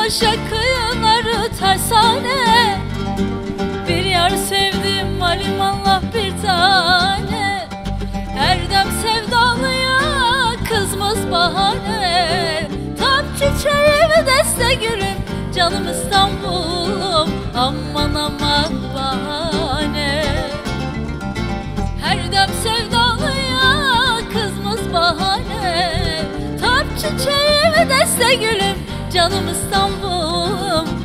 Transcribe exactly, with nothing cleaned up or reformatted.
Aşık kıyıları tersane, bir yar sevdim alimallah bir tane. Her dem sevdalıya kızmız bahane. Tam çiçeğim deste gülüm, canım İstanbul'um, aman aman bahane. Her dem sevdalıya kızmız bahane. Tam çiçeğim deste gülüm, canım İstanbul'um,